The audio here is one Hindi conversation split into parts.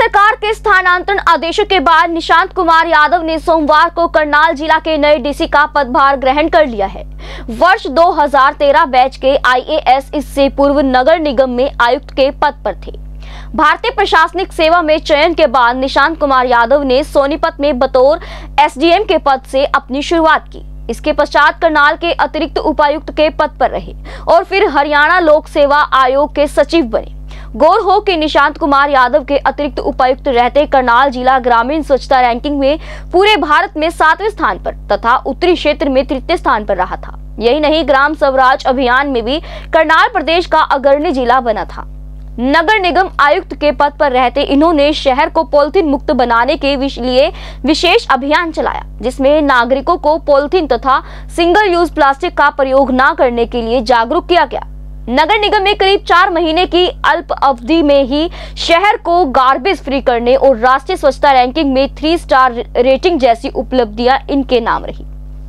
सरकार के स्थानांतरण आदेशों के बाद निशांत कुमार यादव ने सोमवार को करनाल जिला के नए डीसी का पदभार ग्रहण कर लिया है। वर्ष 2013 बैच के आईएएस इससे पूर्व नगर निगम में आयुक्त के पद पर थे। भारतीय प्रशासनिक सेवा में चयन के बाद निशांत कुमार यादव ने सोनीपत में बतौर एसडीएम के पद से अपनी शुरुआत की। इसके पश्चात करनाल के अतिरिक्त उपायुक्त के पद पर रहे और फिर हरियाणा लोक सेवा आयोग के सचिव बने। गौर हो कि निशांत कुमार यादव के अतिरिक्त उपायुक्त रहते करनाल जिला ग्रामीण स्वच्छता रैंकिंग में पूरे भारत में 7वें स्थान पर तथा उत्तरी क्षेत्र में तृतीय स्थान पर रहा था। यही नहीं, ग्राम स्वराज अभियान में भी करनाल प्रदेश का अग्रणी जिला बना था। नगर निगम आयुक्त के पद पर रहते इन्होंने शहर को पॉलिथीन मुक्त बनाने के लिए विशेष अभियान चलाया, जिसमें नागरिकों को पॉलिथीन तथा सिंगल यूज प्लास्टिक का प्रयोग न करने के लिए जागरूक किया गया। नगर निगम में करीब 4 महीने की अल्प अवधि में ही शहर को गार्बेज फ्री करने और राष्ट्रीय स्वच्छता रैंकिंग में 3 स्टार रेटिंग जैसी उपलब्धियां इनके नाम रही।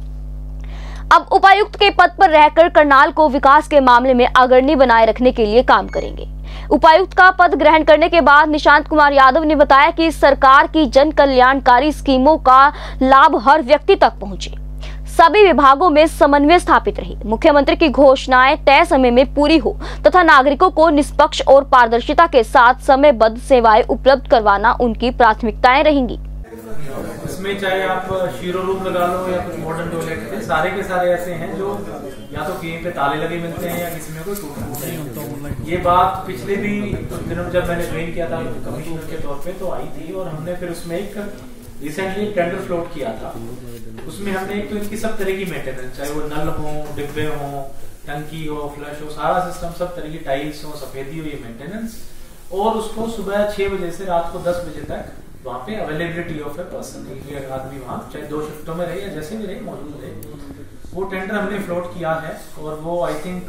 अब उपायुक्त के पद पर रहकर करनाल को विकास के मामले में अग्रणी बनाए रखने के लिए काम करेंगे। उपायुक्त का पद ग्रहण करने के बाद निशांत कुमार यादव ने बताया कि सरकार की जन कल्याणकारी स्कीमों का लाभ हर व्यक्ति तक पहुंचे, सभी विभागों में समन्वय स्थापित रहे, मुख्यमंत्री की घोषणाएं तय समय में पूरी हो तथा नागरिकों को निष्पक्ष और पारदर्शिता के साथ समयबद्ध सेवाएं उपलब्ध करवाना उनकी प्राथमिकताएं रहेंगी। इसमें चाहे आप शीरो रूम लगा लो या कुछ मॉडर्न टॉयलेट, सारे के सारे ऐसे हैं जो या तो कहीं पे ताले लगे मिलते हैं या किसी में कोई टूटा नहीं। ये बात पिछले भी कुछ दिनों जब मैंने ज्वाइन किया था कमिश्नर के तौर पे तो आई थी और हमने फिर उसमें एक रिसेंटली टेंडर फ्लोट किया था। उसमें हमने एक तो इनकी सब तरह की मेंटेनेंस, चाहे वो नल हो, डिब्बे हो, टंकी हो, फ्लश हो, सारा सिस्टम, सब तरह की टाइल्स हो, सफेदी हो, ये मेंटेनेंस, और उसको सुबह 6 बजे से रात को 10 बजे तक वहाँ पे अवेलेबिलिटी ऑफ ए पर्सन, एक आदमी वहाँ चाहे 2 शिफ्टों में रहे या जैसे भी रहे मौजूद रहे। वो टेंडर हमने फ्लोट किया है और वो आई थिंक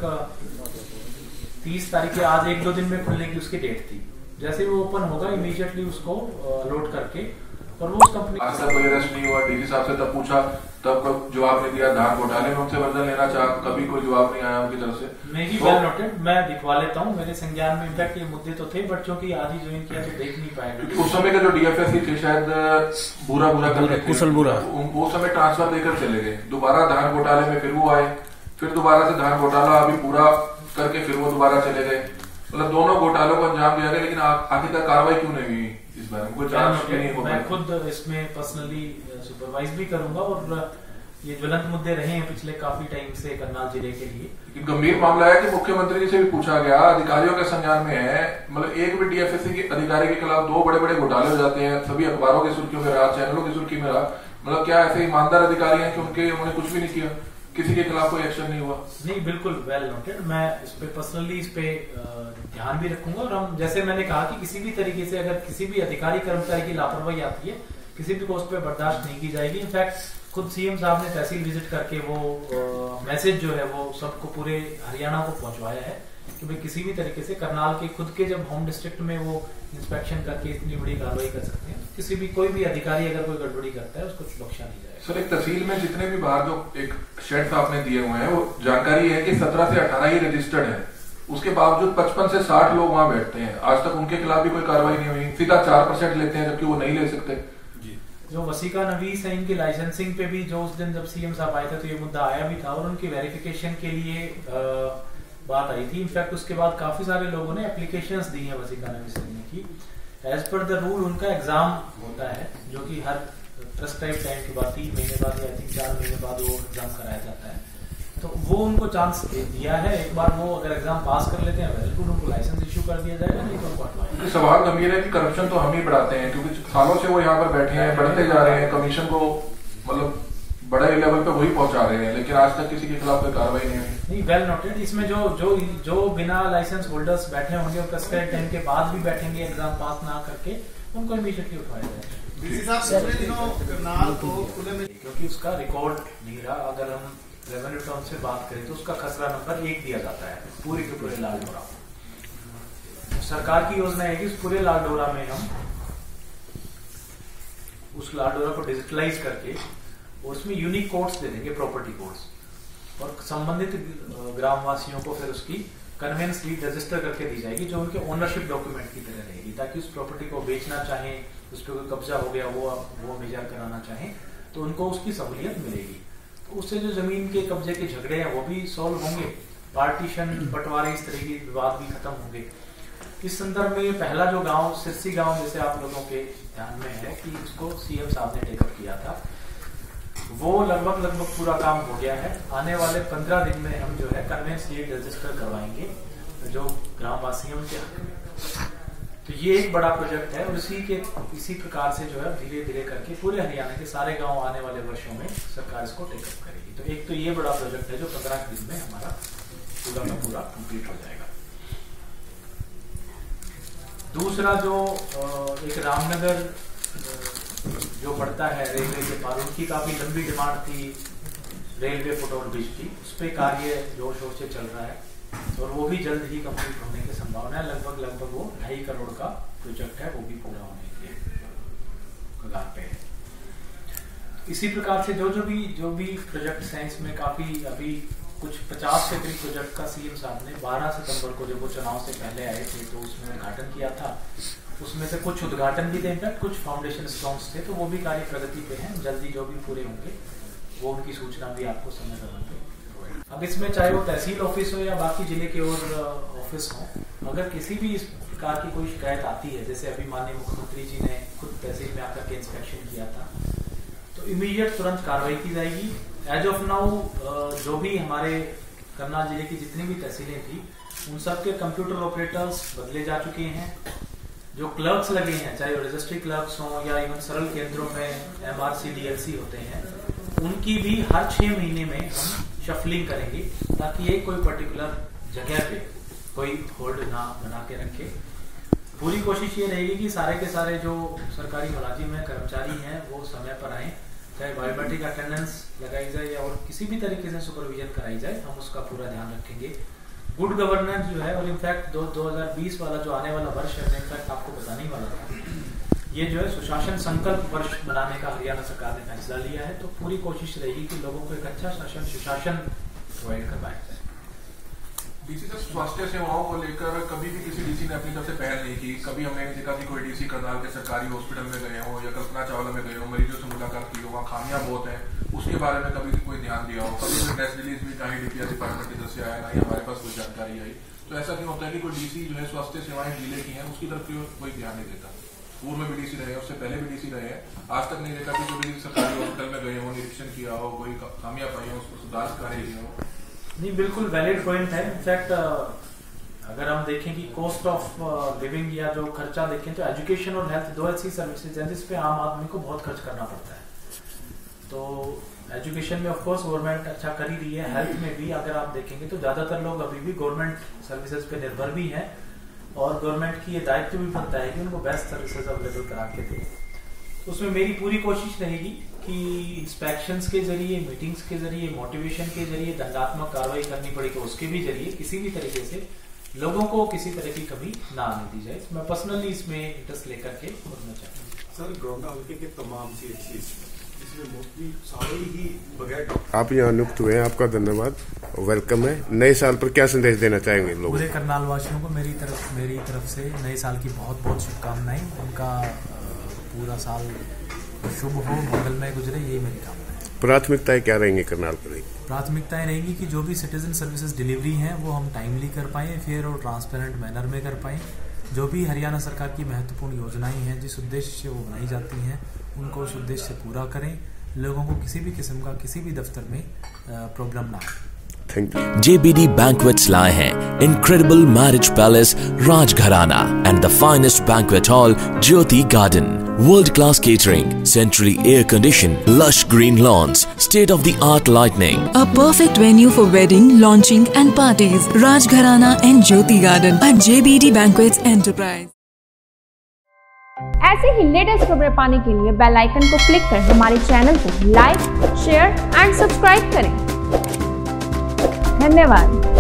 30 तारीख के आज 1-2 दिन में खुलने की उसकी डेट थी। जैसे वो ओपन होगा इमीडिएटली उसको लोड करके और वो उस कंपनी आज तक कोई अरेस्ट नहीं हुआ। डीसी साहब से तब पूछा, तब जवाब नहीं दिया। धान घोटाले में उनसे वर्जन लेना चाहा, कभी कोई जवाब नहीं आया उनकी तरफ से। मैं ही वेल नोटेड, मैं दिखवा लेता हूँ, मेरे संज्ञान में इनफैक्ट ये मुद्दे तो थे बट क्योंकि आज ही ज्वाइन किया तो देख नहीं पाएगा। उस समय का जो डीएफएससी थे शायद बुरा कुशल बुरा वो समय ट्रांसफर देकर चले गए। दोबारा धान घोटाले में फिर वो आए, फिर दोबारा से धान घोटाला अभी पूरा करके फिर वो दोबारा चले गए। मतलब दोनों घोटालों को अंजाम दिया गया, लेकिन आखिरकार कार्रवाई क्यों नहीं हुई इस बारे में? कोई मैं खुद इसमें पर्सनली सुपरवाइज भी करूंगा और ये ज्वलंत मुद्दे रहे हैं पिछले काफी टाइम से करनाल जिले के लिए। गंभीर मामला है कि मुख्यमंत्री जी से भी पूछा गया, अधिकारियों के संज्ञान में है। मतलब एक भी डीएफएससी के अधिकारी के खिलाफ 2 बड़े-बड़े घोटाले हो जाते हैं, सभी अखबारों की सुर्खियों में रहा, चैनलों की सुर्खी में रहा। मतलब क्या ऐसे ईमानदार अधिकारी हैं कि उन्होंने कुछ भी नहीं किया, किसी के खिलाफ कोई एक्शन नहीं हुआ? नहीं, बिल्कुल वेल नोटेड। मैं इस पे पर्सनली इस पे ध्यान भी रखूंगा और हम जैसे मैंने कहा कि किसी भी तरीके से अगर किसी भी अधिकारी कर्मचारी की लापरवाही आती है किसी भी पोस्ट पे बर्दाश्त नहीं की जाएगी। इनफैक्ट खुद सीएम साहब ने तहसील विजिट करके वो मैसेज जो है वो सबको पूरे हरियाणा को पहुंचवाया है कि भाई किसी भी तरीके से करनाल के खुद के जब होम डिस्ट्रिक्ट में वो इंस्पेक्शन करके इतनी बड़ी कार्रवाई कर सकते हैं, किसी भी कोई भी अधिकारी अगर कोई गड़बड़ी करता है उसको बख्शा नहीं जाएगा। सर, एक तहसील में जितने भी बाहर जो एक शेड्स आपने दिए हुए हैं वो जानकारी है कि 17 से 18 ही रजिस्टर्ड है, उसके बावजूद 55 से 60 लोग वहां बैठते हैं। आज तक उनके खिलाफ भी कोई कार्रवाई नहीं हुई। सीधा 4% लेते हैं जबकि वो नहीं ले सकते। जो वसीका नवीस है इनकी लाइसेंसिंग पे भी जो उस दिन जब सीएम साहब आए थे तो ये मुद्दा आया भी था और उनकी वेरिफिकेशन के लिए बात आई थी। इनफैक्ट उसके बाद काफी सारे लोगों ने एप्लीकेशंस दी हैं वसीका नवीस की। एज पर द रूल उनका एग्जाम होता है जो कि हर प्रेस्क्राइब टाइम के बाद 3 महीने बाद या 4 महीने बाद वो एग्जाम कराया जाता है। तो वो उनको चांस दिया है, एक बार वो अगर एग्जाम पास कर लेते हैं वेल गुड, उनको लाइसेंस इश्यू कर दिया जाएगा, नहीं तो उनको हटवाएंगे। सवाल गंभीर है कि करप्शन तो हम ही बढ़ाते हैं, क्योंकि सालों से वो यहाँ पर बैठे हैं, बढ़ते जा रहे हैं, कमीशन को मतलब बड़े लेवल पे वही पहुंचा रहे हैं, लेकिन आज तक किसी के खिलाफ कोई कार्रवाई नहीं हुई। नहीं, वेल नोटेड। इसमें जो बिना लाइसेंस होल्डर्स बैठे होंगे और प्रेस्क्राइब टाइम के बाद भी बैठेंगे एग्जाम पास ना करके, उनको इमीडिएटली उठाया जाएगा क्योंकि उसका रिकॉर्ड नहीं रहा। अगर हम रेवेन्यू टाउन से बात करें तो उसका खसरा नंबर 1 दिया जाता है पूरे के पूरे लालडोरा। सरकार की योजना है कि उस पूरे लालडोरा में हम उस लालडोरा को डिजिटलाइज करके उसमें यूनिक कोड्स दे देंगे, प्रॉपर्टी कोड्स, और संबंधित ग्रामवासियों को फिर उसकी कन्वेंस डीड रजिस्टर करके दी जाएगी, जो उनके ओनरशिप डॉक्यूमेंट की तरह रहेगी, ताकि उस प्रॉपर्टी को बेचना चाहें, उस पर कोई कब्जा हो गया वो मेजर कराना चाहें तो उनको उसकी सहूलियत मिलेगी। तो उससे जो जमीन के कब्जे के झगड़े हैं वो भी सॉल्व होंगे, पार्टीशन बंटवारे इस तरह के विवाद भी खत्म होंगे। इस संदर्भ में पहला जो गांव सिरसी गांव, जैसे आप लोगों के ध्यान में है कि उसको सीएम साहब ने टेकअप किया था, वो लगभग पूरा काम हो गया है। आने वाले 15 दिन में हम जो है कन्वेंस डीड रजिस्टर करवाएंगे जो ग्रामवासियों के हक में। तो ये एक बड़ा प्रोजेक्ट है और इसी प्रकार से जो है धीरे धीरे करके पूरे हरियाणा के सारे गांव आने वाले वर्षों में सरकार इसको टेकअप करेगी। तो एक तो ये बड़ा प्रोजेक्ट है जो 15 दिन में हमारा पूरा का पूरा कंप्लीट हो जाएगा। दूसरा जो एक रामनगर जो पड़ता है रेलवे के पार, उनकी काफी लंबी डिमांड थी रेलवे फुटओवर ब्रिज की, उस पर कार्य जोर शोर से चल रहा है और वो भी जल्द ही कंप्लीट होने की संभावना है। लगभग वो 2.5 करोड़ का प्रोजेक्ट है, वो भी पूरा होने के कगार पे है। इसी प्रकार से जो भी प्रोजेक्ट्स हैं इसमें काफी अभी कुछ 50 से करीब प्रोजेक्ट का सीएम साहब ने 12 सितंबर को जब वो चुनाव से पहले आए थे तो उसमें उद्घाटन किया था। उसमें से कुछ उद्घाटन भी थे, इनफैक्ट कुछ फाउंडेशन स्टोन्स थे, तो वो भी कार्य प्रगति पे हैं। जल्दी जो भी पूरे होंगे वो उनकी सूचना भी आपको समय समय पे। अब इसमें चाहे वो तहसील ऑफिस हो या बाकी जिले के और ऑफिस हो, अगर किसी भी इस प्रकार की कोई शिकायत आती है, जैसे अभी माननीय मुख्यमंत्री जी ने खुद तहसील में आकर के इंस्पेक्शन किया था, तो इमीडिएट तुरंत कार्रवाई की जाएगी। एज ऑफ नाउ जो भी हमारे करनाल जिले की जितनी भी तहसीलें थी उन सबके कंप्यूटर ऑपरेटर्स बदले जा चुके हैं। जो क्लर्क्स लगे हैं, चाहे वो रजिस्ट्री क्लर्क्स हों या इवन सरल केंद्रों में MRC DLC होते हैं, उनकी भी हर 6 महीने में हम शफलिंग करेंगे ताकि एक कोई पर्टिकुलर जगह पे कोई होल्ड ना बना के रखे। पूरी कोशिश ये रहेगी कि सारे के सारे जो सरकारी मुलाजिम हैं, कर्मचारी हैं, वो समय पर आए, चाहे बायोमेट्रिक अटेंडेंस लगाई जाए या और किसी भी तरीके से सुपरविजन कराई जाए, हम उसका पूरा ध्यान रखेंगे। गुड गवर्नेंस जो है, और इनफैक्ट 2020 वाला जो आने वाला वर्ष है, इनफैक्ट आपको बताने वाला था, ये जो है सुशासन संकल्प वर्ष बनाने का हरियाणा सरकार ने फैसला लिया है। तो पूरी कोशिश रहेगी कि लोगों को एक अच्छा शासन सुशासन प्रोवाइड करवाया जाए। डीसी सर, स्वास्थ्य सेवाओं को लेकर कभी भी किसी डीसी ने अपनी तरफ से पहल नहीं की। कभी हमने नहीं देखा कि कोई डीसी करनाल के सरकारी हॉस्पिटल में गए हो या कल्पना चावला में गए हो, मरीजों से मुलाकात की हो, वहाँ खामियां बहुत है, उसके बारे में कभी कोई ध्यान दिया हो। कभी कोई प्रेस रिलीज भी कहीं DPR डिपार्टमेंट की तरफ से आया, ना ही हमारे पास कोई जानकारी आई। तो ऐसा क्यों होता है कि कोई डीसी जो है स्वास्थ्य सेवाएं जिले की है उसकी तरफ कोई ध्यान नहीं देता? पूर्व में भी डीसी रहे, उससे पहले भी डीसी रहे हैं, आज तक नहीं देखा कि जो भी सरकारी हॉस्पिटल में गए हो, निरीक्षण किया हो, कोई खामियां पाई हो, उसको सुधार कार्य किया हो। नहीं, बिल्कुल वैलिड पॉइंट है। इनफैक्ट अगर हम देखें कि कॉस्ट ऑफ लिविंग या जो खर्चा देखें तो एजुकेशन और हेल्थ 2 ऐसी सर्विसेज हैं जिस पे आम आदमी को बहुत खर्च करना पड़ता है। तो एजुकेशन में ऑफ कोर्स गवर्नमेंट अच्छा कर ही रही है, हेल्थ में भी अगर आप देखेंगे तो ज्यादातर लोग अभी भी गवर्नमेंट सर्विसेज पे निर्भर भी हैं और गवर्नमेंट की ये दायित्व भी बनता है कि उनको बेस्ट सर्विसेज अवेलेबल करा के दे। उसमें मेरी पूरी कोशिश रहेगी कि इंस्पेक्शंस के जरिए, मीटिंग्स के जरिए, मोटिवेशन के जरिए, दंडात्मक कार्रवाई करनी पड़ी तो उसके भी जरिए किसी भी तरीके से लोगों को किसी तरह की कमी ना आने दी जाए। मैं पर्सनली इसमें इंटरेस्ट लेकर के करना चाहता हूँ। सर, ग्राउंड हल्के के तमाम CHCs इसमें मोस्टली सारे ही बगैर। आप यहाँ नियुक्त हुए हैं, आपका धन्यवाद, वेलकम है। नए साल पर क्या संदेश देना चाहेंगे लोगों? पूरे करनाल वासियों को मेरी तरफ से नए साल की बहुत बहुत शुभकामनाएं। उनका पूरा साल शुभ हो, मंगलमय गुजरे, यही मेरी कामना है। प्राथमिकताएं क्या रहेंगी करनाल पर? प्राथमिकताएं रहेंगी कि जो भी सिटीजन सर्विसेज डिलीवरी हैं वो हम टाइमली कर पाएँ, फेयर और ट्रांसपेरेंट मैनर में कर पाएँ। जो भी हरियाणा सरकार की महत्वपूर्ण योजनाएं हैं, जिस उद्देश्य से वो बनाई जाती हैं, उनको उस उद्देश्य से पूरा करें। लोगों को किसी भी किस्म का किसी भी दफ्तर में प्रॉब्लम ना हो। JBD Banquets लाए हैं incredible marriage palace Rajgharana and the finest banquet hall Jyoti Garden. World-class catering, centrally air-conditioned, lush green lawns, state-of-the-art lighting. A perfect venue for wedding, launching and parties. Rajgharana and Jyoti Garden at JBD Banquets Enterprise. ऐसे ही लेटेस्ट खबरें पाने के लिए बेल आइकन को क्लिक कर हमारे चैनल को लाइक, शेयर एंड सब्सक्राइब करें। धन्यवाद।